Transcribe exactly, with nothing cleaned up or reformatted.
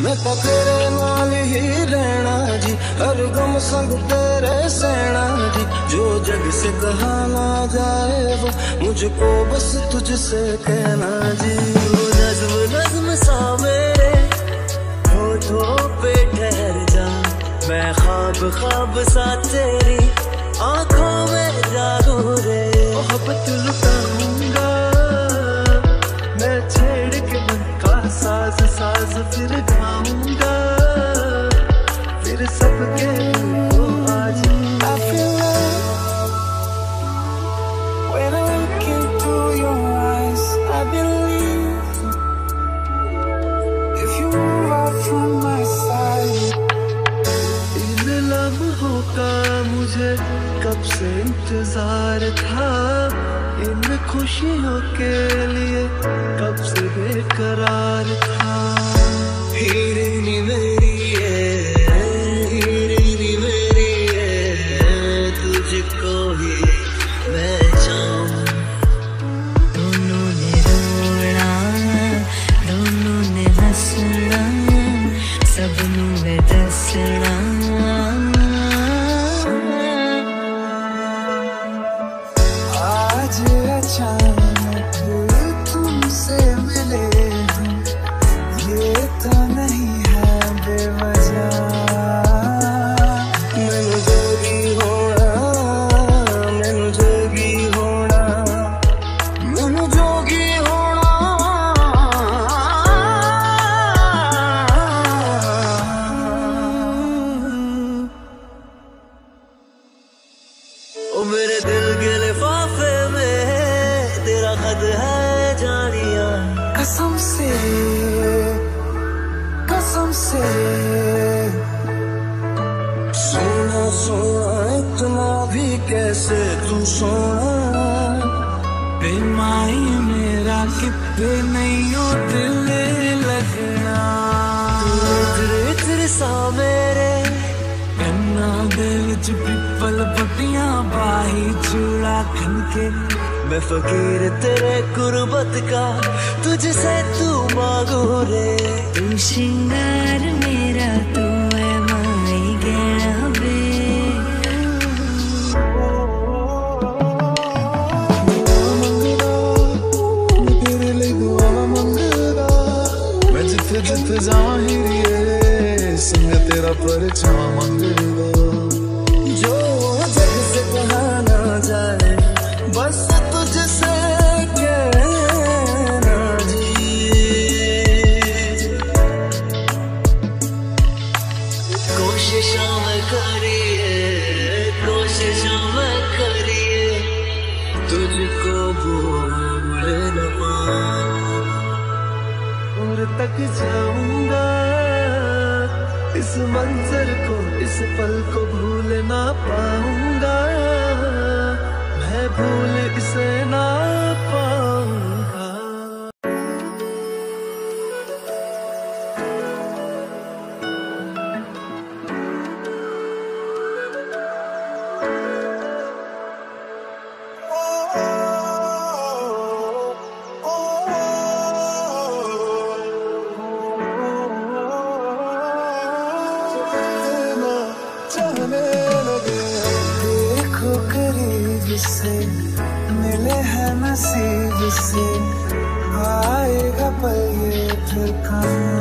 मैं तो तेरे नाल ही रहना जी, हर गम संग तेरे सहना जी। जो जग से कहा ना जाए वो मुझको बस तुझसे कहना जी। वो नज़्म नज़्म सा मेरे होठों पे ठहर जा, मैं ख्वाब ख्वाब सा तेरी आंखों में जागू रे। मोहब्बत लुटाऊंगा मैं छेड़ के मन का साज साज, फिर गाऊंगा फिर सबके को आज। I feel like when I look into your eyes, I believe if you move out from my side। इन लम्हों का मुझे कब से इंतजार था, इन खुशियों के लिए कब से बेकरार था। हीरे नी मेरी है, हीरे नी मेरी है, तुझको ही मैं चाहूं। दोनों ने रोना दोनों ने हंसना, सबनू है दसना। आज अचानक तुमसे मिले हम, ये तो नहीं है बेवजह। मैनू जोगी होना, मैनू जोगी होना, मैनू जोगी होना। ओ मेरे दिल के लिफाफे में तेरा खत है जानिया। कसम से कसम से सोना सोना इतना भी कैसे तू सोना। बेमाई मेरा कितने नहीं हो दिल लगना। तेरे तेरे सा मेरे कन्ना दे विच पिपल पट्टियां बाही चूड़ा खनके। मैं फकीर तेरे गुरबत का तुझसे तू मांगू रे। तू श्रृंगार मेरा तू है माई गहना वे। तेरे लिए दुआ मंगदा, मैं जिथे जिथे जाहिर संग तेरा परछां मंगदा। जो जग से कहा ना जाए बस तुझसे कहना जी। कोशिशों में करिए कोशिशों में करिए, तुझको भूल न पाऊं। और तक जाऊंगा इस मंजर को, इस पल को भूल ना पाऊंगा। मैं भूल इसे ना पाऊंगा। देखो करीब से मिले हैं नसीब से, आएगा पल ये फिर कहाँ।